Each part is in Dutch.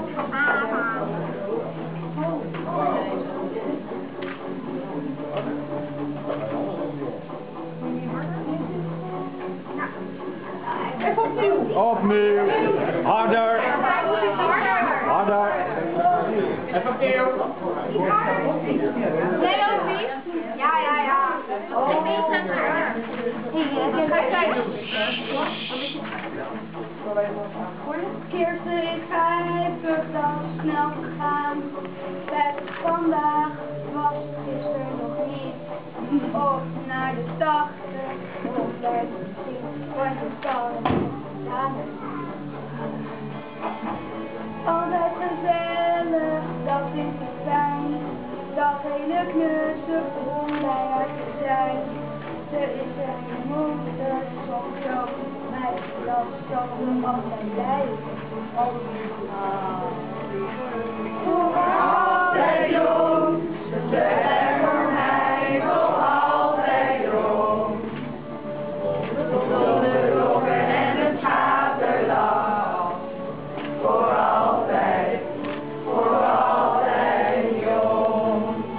Opnieuw. Harder. Harder. Even opnieuw. Jij ook niet? Ja. Voor de keer is 50 dan snel gegaan. Het vandaag was gisteren nog niet. Of naar de 80, of naar de 10, want je kan het altijd gezellig, dat vind ik fijn. Dat hele knusse om bij haar te zijn. Ze is een moeder, soms ook mij, dat zal ze altijd blijven. Voor altijd jong, ze zijn voor mij nog altijd jong. Zonder rokken en het vaderland. Voor altijd jong.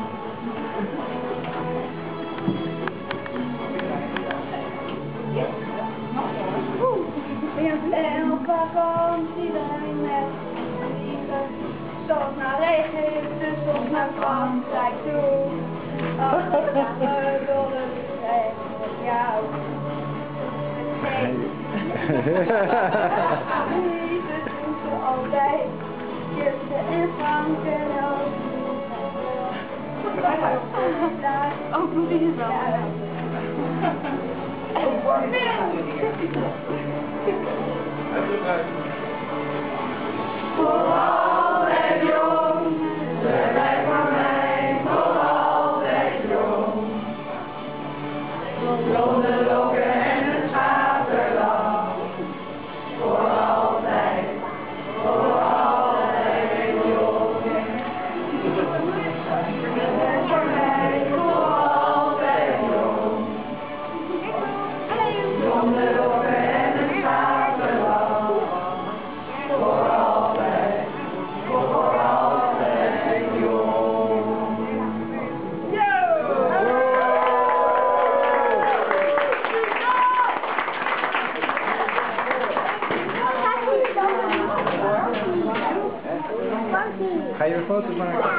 En op vakantie zijn met liefde, soms naar Egypte, soms naar Frankrijk toe. Als we dolle zijn met jou. Liefde doen ze altijd, Kirsten en Frank en ook. Ook doet hij het wel. Voor altijd jong, ze blijft voor mij voor altijd jong. Blonde lokken en het vaderland. Voor altijd jong. Voor mij voor altijd jong. Blonde lokken en het vaderland. Voor altijd jong. Ga je een foto maken?